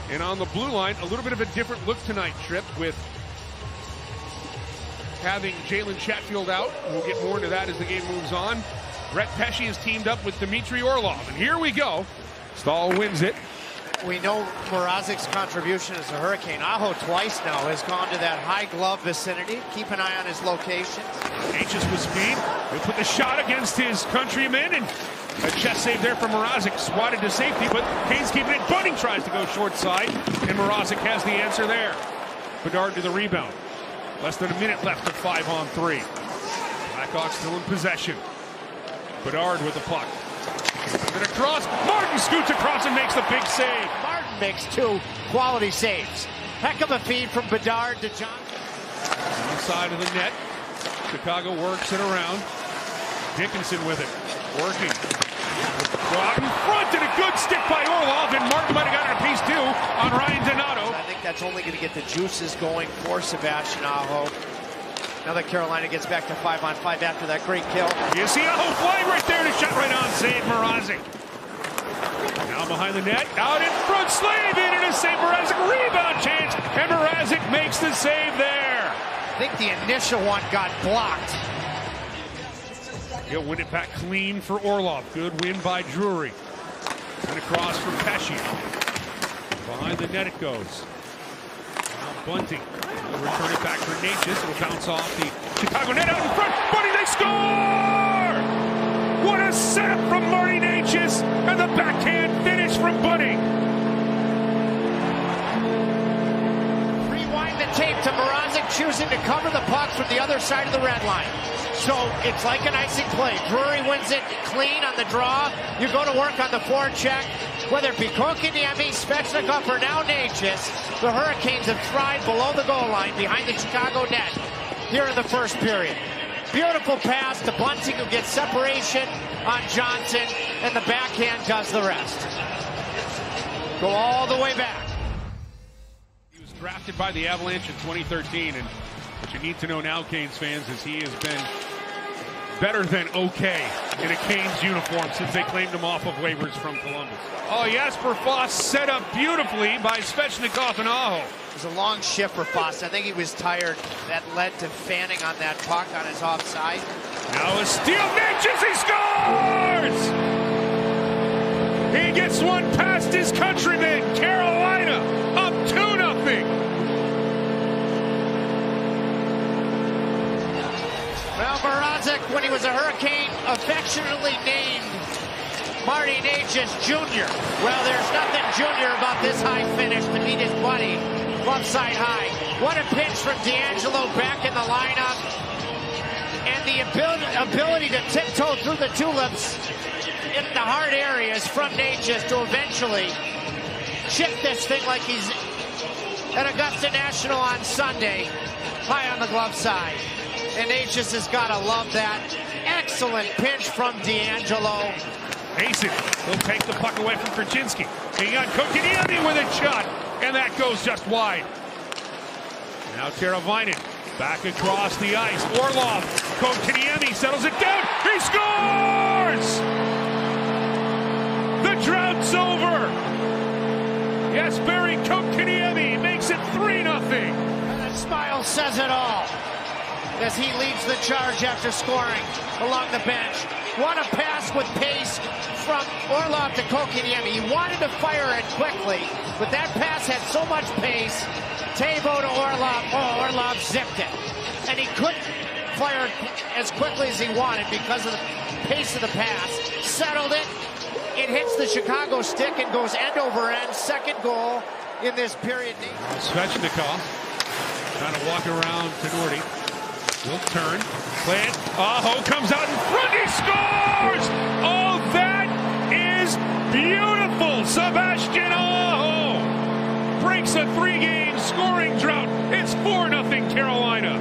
And on the blue line, a little bit of a different look tonight, Tripp, with having Jalen Chatfield out. We'll get more into that as the game moves on. Brett Pesce is teamed up with Dmitry Orlov. And here we go. Stahl wins it. We know Mrazek's contribution as a Hurricane. Aho twice now has gone to that high glove vicinity. Keep an eye on his location. Anxious with speed. They put the shot against his countryman, and a chest save there from Mrazek. Swatted to safety, but Kane's keeping it. Bunting tries to go short side, and Mrazek has the answer there. Bedard to the rebound. Less than a minute left of 5-on-3. Blackhawks still in possession. Bedard with the puck. And across. Martin scoots across and makes the big save. Martin makes two quality saves. Heck of a feed from Bedard to Johnson. Inside of the net. Chicago works it around. Dickinson with it. Working. Out in front, and a good stick by Orlov, and Martin might have got it a piece too on Ryan Donato. I think that's only going to get the juices going for Sebastian Aho. Now that Carolina gets back to 5-on-5 after that great kill. You see Aho flying right there, and a shot right on, save Mrazek. Now behind the net, out in front, Slavin, and a save Mrazek, rebound chance, and Mrazek makes the save there. I think the initial one got blocked. He'll win it back clean for Orlov. Good win by Drury. And across from Pesce. Behind the net it goes. Now Bunting. He'll return it back for Natchez. It'll bounce off the Chicago net out in front. Bunting, they score! What a setup from Marty Natchez. And the backhand finish from Bunting. Rewind the tape to Mrazek choosing to cover the puck from the other side of the red line. So it's like an icing play. Drury wins it clean on the draw. You go to work on the forecheck. Whether it be Kotkaniemi, Svechnikov, or now Natchez, the Hurricanes have thrived below the goal line behind the Chicago net here in the first period. Beautiful pass to Bunting, who gets separation on Johnson, and the backhand does the rest. Go all the way back. He was drafted by the Avalanche in 2013, and what you need to know now, Canes fans, is he has been better than okay in a Canes uniform since they claimed him off of waivers from Columbus. Oh, Jesper Foss set up beautifully by Svechnikov and Aho. It was a long shift for Foss. I think he was tired. That led to fanning on that puck on his offside. Now a steal. Natchez, he scores! He gets one past his countryman. Carolina up 2-0. Well, Mrazek, when he was a Hurricane, affectionately named Marty Natchez Jr. Well, there's nothing junior about this high finish to beat his buddy left side high. What a pitch from D'Angelo back in the lineup. And the ability to tiptoe through the tulips in the hard areas from Natchez to eventually chip this thing like he's at Augusta National on Sunday, high on the glove side. And Natchez has got to love that. Excellent pinch from D'Angelo. Mason will take the puck away from Krajinski. He got Kotkaniemi with a shot, and that goes just wide. Now Teravainen back across the ice. Orlov, Kotkaniemi settles it down. He scores! The drought's over. Yes, Barry Kotkaniemi makes it 3-0. And that smile says it all, as he leads the charge after scoring along the bench. What a pass with pace from Orlov to Kotkaniemi. He wanted to fire it quickly, but that pass had so much pace. Tabo to Orlov. Oh, Orlov zipped it. And he couldn't fire it as quickly as he wanted because of the pace of the pass. Settled it. It hits the Chicago stick and goes end over end. Second goal in this period. Svechnikov trying to walk around to Nordy. He'll turn, play it. Aho comes out in front. He scores! Oh, that is beautiful. Sebastian Aho breaks a 3-game scoring drought. It's 4-0 Carolina.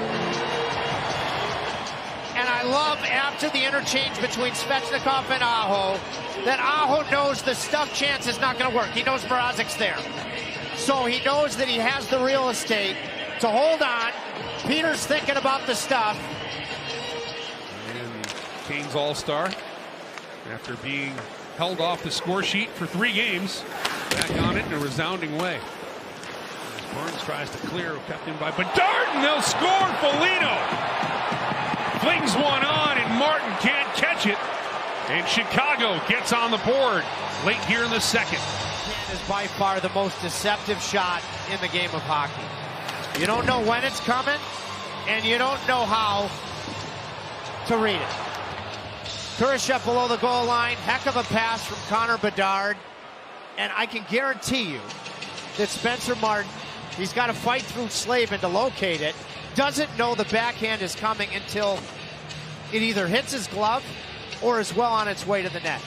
And I love, after the interchange between Svechnikov and Aho, that Aho knows the stuff chance is not going to work. He knows Mrazek's there. So he knows that he has the real estate to hold on. Peter's thinking about the stuff. And the Canes All-Star, after being held off the score sheet for 3 games, Back on it in a resounding way. As Burns tries to clear, kept in by Bedard, and they'll score. Foligno flings one on, and Martin can't catch it. And Chicago gets on the board late here in the second. Is by far the most deceptive shot in the game of hockey. You don't know when it's coming, and you don't know how to read it. Kurashev below the goal line, heck of a pass from Connor Bedard, and I can guarantee you that Spencer Martin, he's got to fight through Slavin to locate it, doesn't know the backhand is coming until it either hits his glove or is well on its way to the net.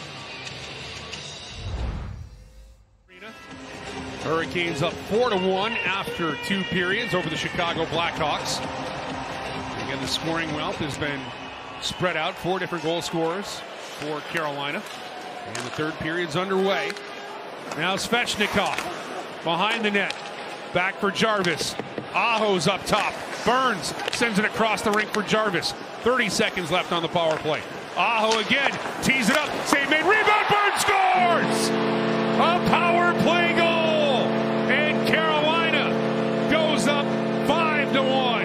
Hurricanes up 4-1 after 2 periods over the Chicago Blackhawks. Again, the scoring wealth has been spread out. 4 different goal scorers for Carolina. And the 3rd period's underway. Now Svechnikov behind the net. Back for Jarvis. Aho's up top. Burns sends it across the rink for Jarvis. 30 seconds left on the power play. Aho again. Tees it up. Save made. Rebound. Burns scores! A power play goal! And Carolina goes up 5-1.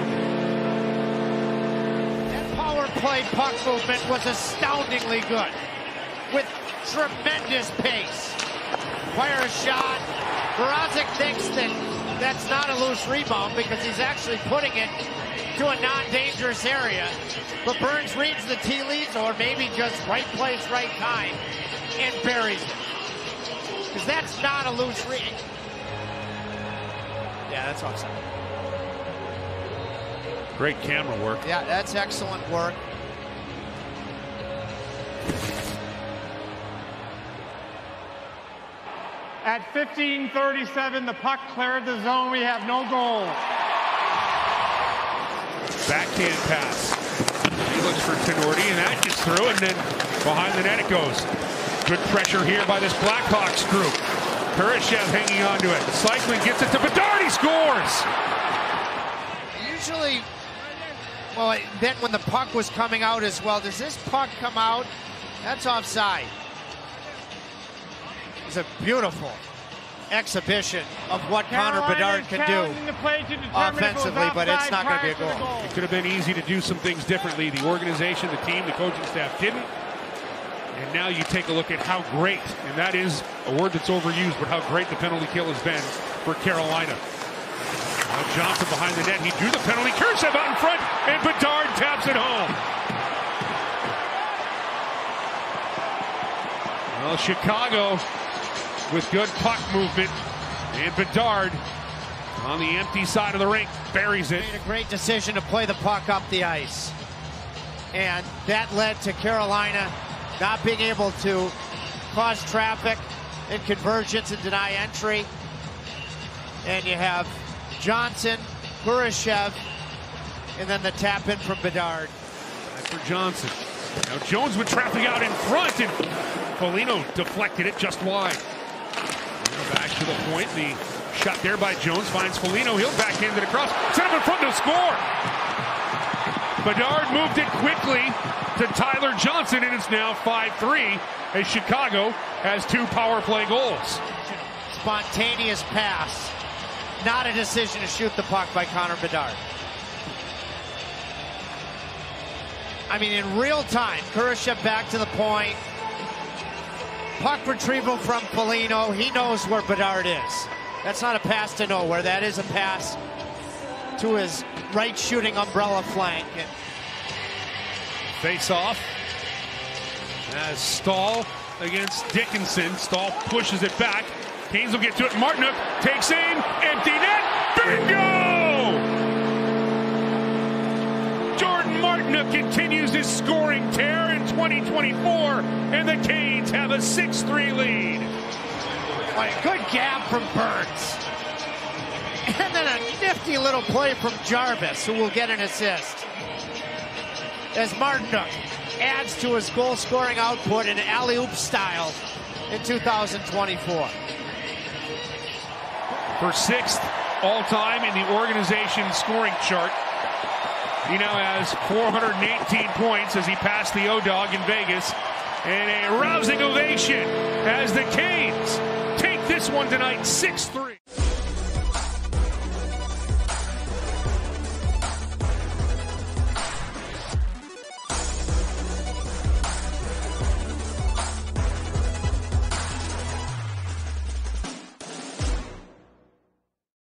That power play puck movement was astoundingly good, with tremendous pace. Fire a shot. Mrazek thinks that that's not a loose rebound because he's actually putting it to a non-dangerous area. But Burns reads the tea leaves, or maybe just right place, right time, and buries it. Because that's not a loose read. Yeah, that's offside. Great camera work. Yeah, that's excellent work. At 15:37, the puck cleared the zone. We have no goals. Backhand pass. He looks for Tenorti, and that gets through, and then behind the net it goes. Good pressure here by this Blackhawks group. Kurashev hanging on to it. Cycling gets it to Bedard. He scores! Usually, well, then when the puck was coming out as well, does this puck come out? That's offside. It's a beautiful exhibition of what Connor Bedard can do offensively, but it's not going to be a goal. It could have been easy to do some things differently. The organization, the team, the coaching staff didn't. And now you take a look at how great, and that is a word that's overused, but how great the penalty kill has been for Carolina. Now Johnson behind the net. He drew the penalty. Kurashev out in front, and Bedard taps it home. Well, Chicago with good puck movement, and Bedard on the empty side of the rink buries it. Made a great decision to play the puck up the ice, and that led to Carolina not being able to cause traffic and convergence and deny entry. And you have Johnson, Kurashev, and then the tap in from Bedard. Back for Johnson. Now Jones with traffic out in front, and Foligno deflected it just wide. Now back to the point. The shot there by Jones finds Foligno. He'll backhand it across. Set up in front to score. Bedard moved it quickly to Tyler Johnson, and it's now 5-3 as Chicago has 2 power play goals. Spontaneous pass. Not a decision to shoot the puck by Connor Bedard. I mean, in real time, Kurashev back to the point. Puck retrieval from Foligno. He knows where Bedard is. That's not a pass to nowhere. That is a pass to his right shooting umbrella flank. And face off as Stahl against Dickinson. Stahl pushes it back. Canes will get to it. Martinuk takes aim. Empty net. Bingo! Jordan Martinuk continues his scoring tear in 2024, and the Canes have a 6-3 lead. What a good gap from Burns. And then a nifty little play from Jarvis, who will get an assist, as Martinuk adds to his goal-scoring output in alley-oop style in 2024. For 6th all-time in the organization scoring chart. He now has 418 points as he passed the O-Dog in Vegas And a rousing ovation as the Canes take this one tonight 6-3.